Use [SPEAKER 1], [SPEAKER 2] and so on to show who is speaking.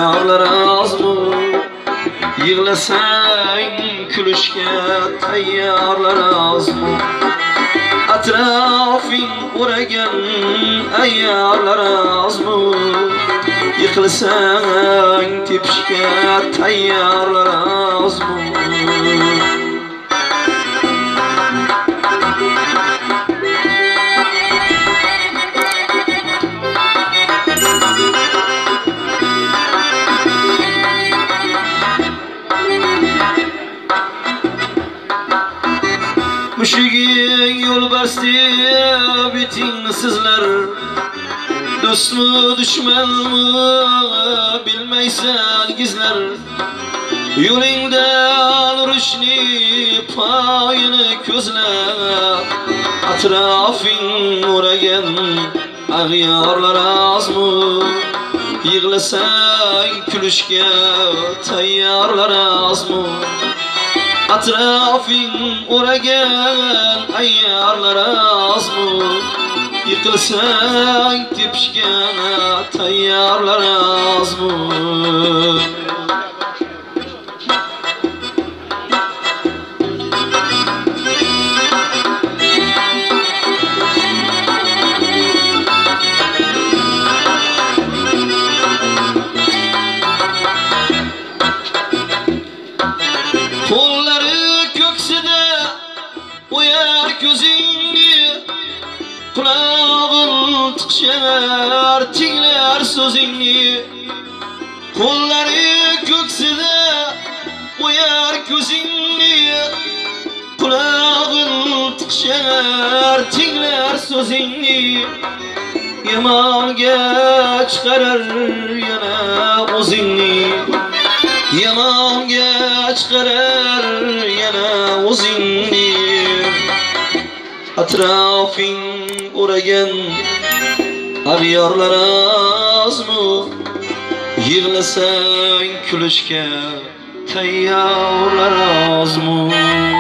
[SPEAKER 1] ayyorlar azmi yig'lasang kulishga tayyorlar azmi atrofing o'ragan ayyorlar azmi yiqilsang tepishga tayyorlar azmi Mushuging yo'lbarsdi bitingni sizlar do'stmi dushmanmi bilmaysan gizlar yo'lingdan urishni poyini ko'zlab atrofing o'ragan ag'yorlar azmi yig'lasang kulishga tayyorlar azmi atrofing o'ragan ayyorlar azmi yiqilsang tepishga tayyorlar azmi Qulog'in tiqshar tinglar so'zingni qo'llari ko'ksida qo'yar ko'zingni qulog'in tiqshar tinglar so'zingni yomonga chiqarar yana o'zingni yomonga chiqarar yana o'zingni atrofing o'ragan ag'yorlar azmi yig'lasang kulishga tayyorlar azmi